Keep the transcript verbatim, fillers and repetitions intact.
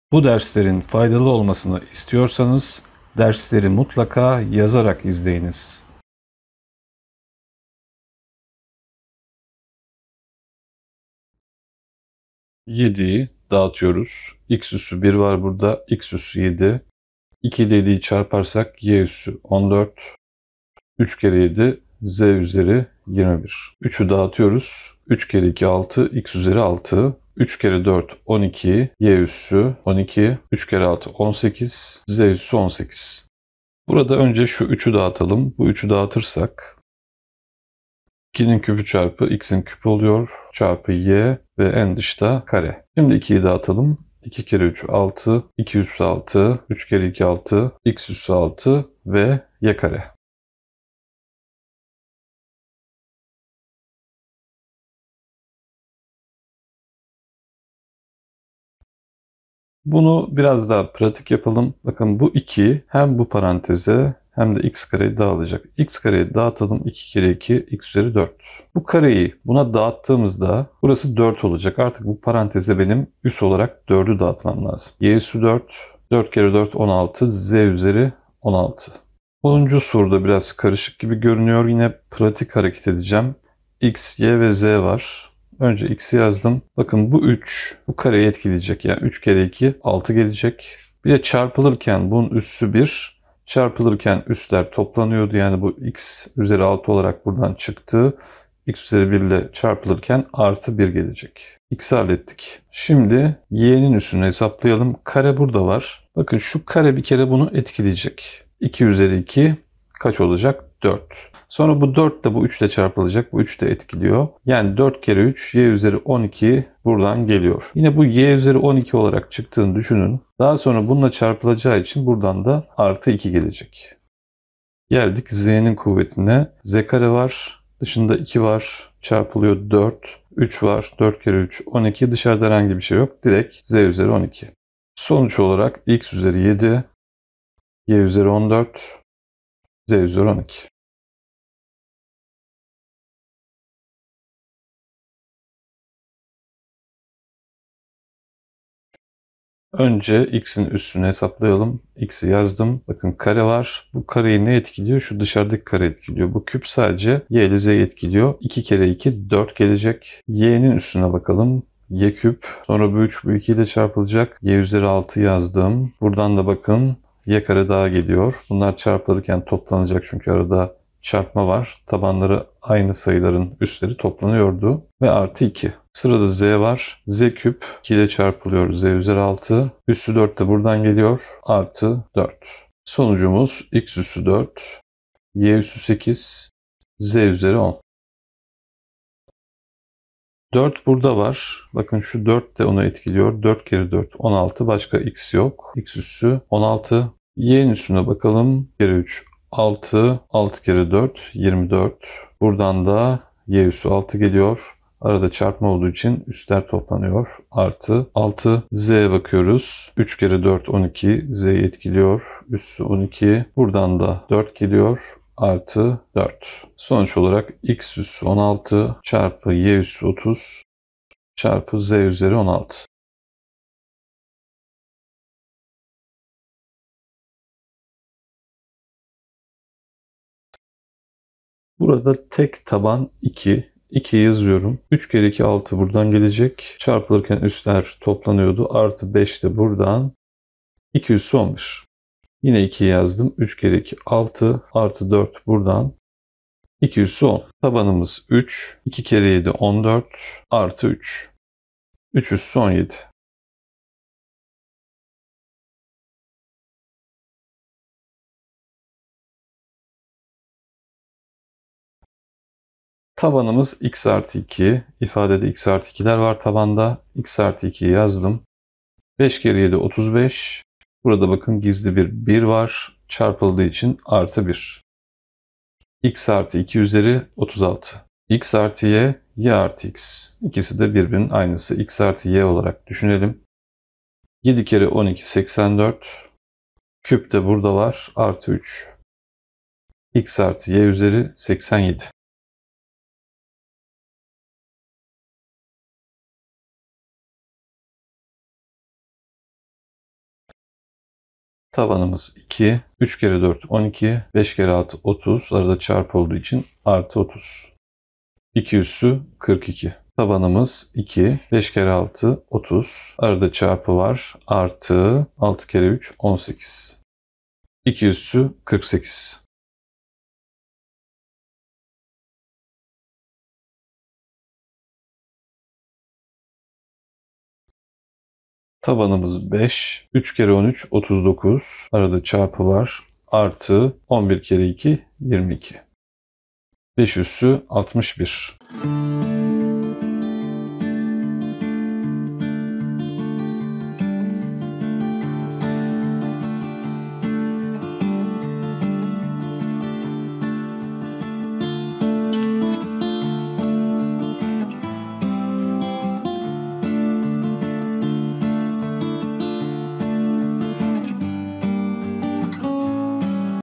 Bu derslerin faydalı olmasını istiyorsanız dersleri mutlaka yazarak izleyiniz. yediyi dağıtıyoruz. X üssü bir var burada. X üssü yedi. iki ile yediyi çarparsak y üssü on dört. üç kere yedi z üzeri yirmi bir. üçü dağıtıyoruz. üç kere iki altı, x üzeri altı. üç kere dört on iki, y üssü on iki. üç kere altı on sekiz, z üssü on sekiz. Burada önce şu üçü dağıtalım. Bu üçü dağıtırsak ikinin küpü çarpı x'in küpü oluyor. Çarpı y ve en dışta kare. Şimdi ikiyi dağıtalım. iki kere üç altı. iki üssü altı. üç kere iki altı. X üssü altı ve y kare. Bunu biraz daha pratik yapalım. Bakın bu iki hem bu paranteze hem de x kareyi dağılacak. X kareyi dağıtalım. iki kere iki x üzeri dört. Bu kareyi buna dağıttığımızda burası dört olacak. Artık bu paranteze benim üs olarak dördü dağıtmam lazım. Y üssü dört. dört kere dört on altı. Z üzeri on altı. onuncu soruda biraz karışık gibi görünüyor. Yine pratik hareket edeceğim. X, Y ve Z var. Önce x'i yazdım. Bakın bu üç bu kareyi etkileyecek. Yani üç kere iki altı gelecek. Bir de çarpılırken bunun üssü bir. Çarpılırken üsler toplanıyordu. Yani bu x üzeri altı olarak buradan çıktı. X üzeri bir ile çarpılırken artı bir gelecek. X'i hallettik. Şimdi y'nin üssünü hesaplayalım. Kare burada var. Bakın şu kare bir kere bunu etkileyecek. iki üzeri iki kaç olacak? dört. Sonra bu dört de bu üç ile çarpılacak. Bu üç de etkiliyor. Yani dört kere üç y üzeri on iki buradan geliyor. Yine bu y üzeri on iki olarak çıktığını düşünün. Daha sonra bununla çarpılacağı için buradan da artı iki gelecek. Geldik z'nin kuvvetine. Z kare var. Dışında iki var. Çarpılıyor dört. üç var. dört kere üç on iki. Dışarıda herhangi bir şey yok. Direkt z üzeri on iki. Sonuç olarak x üzeri yedi. Y üzeri on dört. Z üzeri on iki. Önce x'in üssünü hesaplayalım. X'i yazdım. Bakın kare var. Bu kareyi ne etkiliyor? Şu dışarıdaki kare etkiliyor. Bu küp sadece y ile z'yi etkiliyor. iki kere iki dört gelecek. Y'nin üstüne bakalım. Y küp. Sonra bu üç bu iki ile çarpılacak. Y üzeri altı yazdım. Buradan da bakın y kare daha geliyor. Bunlar çarpılırken toplanacak çünkü arada çarpma var. Tabanları aynı sayıların üstleri toplanıyordu. Ve artı iki. Sırada z var. Z küp iki ile çarpılıyor. Z üzeri altı. Üssü dört de buradan geliyor. Artı dört. Sonucumuz x üssü dört. Y üssü sekiz. Z üzeri on. dört burada var. Bakın şu dört de onu etkiliyor. dört kere dört on altı. Başka x yok. X üssü on altı. Y'nin üstüne bakalım. kere üç altı. altı kere dört yirmi dört. Buradan da y üssü altı geliyor. Arada çarpma olduğu için üstler toplanıyor. Artı altı. Z'ye bakıyoruz. üç kere dört on iki. Z'yi etkiliyor. Üssü on iki. Buradan da dört geliyor. Artı dört. Sonuç olarak x üssü on altı çarpı y üssü otuz çarpı z üzeri on altı. Burada tek taban iki. iki yazıyorum. üç kere iki altı buradan gelecek. Çarpılırken üstler toplanıyordu. Artı beş de buradan. iki üssü on bir. Yine iki yazdım. üç kere iki altı. Artı dört buradan. iki üssü on. Tabanımız üç. iki kere yedi on dört. Artı üç. üç üssü on yedi. Tabanımız x artı iki. İfadede x artı ikiler var tabanda. X artı ikiyi yazdım. beş kere yedi otuz beş. Burada bakın gizli bir bir var. Çarpıldığı için artı bir. X artı iki üzeri otuz altı. X artı y, y artı x. İkisi de birbirinin aynısı. X artı y olarak düşünelim. yedi kere on iki seksen dört. Küp de burada var. Artı üç. X artı y üzeri seksen yedi. Tabanımız iki. üç kere dört on iki. beş kere altı otuz. Arada çarpı olduğu için artı otuz. iki üssü kırk iki. Tabanımız iki. beş kere altı otuz. Arada çarpı var. Artı altı kere üç on sekiz. iki üssü kırk sekiz. Tabanımız beş. üç kere on üç otuz dokuz. Arada çarpı var. Artı on bir kere iki yirmi iki. beş üssü altmış bir.